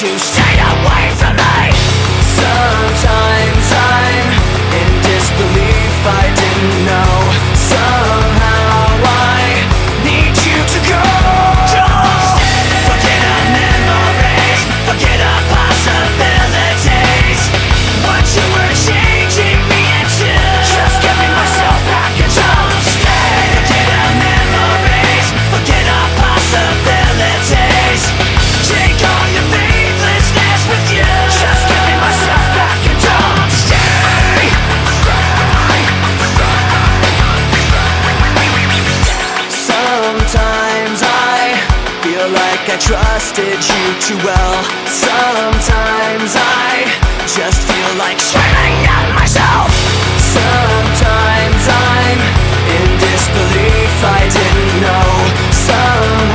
to stay away from me. Sometimes I'm in disbelief, I didn't know. Somehow I need you to go. Don't stay. Forget our memories, forget our possibilities. What you were changing me into, just giving myself back and don't stay. Forget our memories, forget our possibilities. Take all your faithlessness with you, just giving myself back and don't stay. Sometimes I feel like I trusted you too well. Sometimes I just feel like screaming at myself. Sometimes I'm in disbelief, I didn't know. Somehow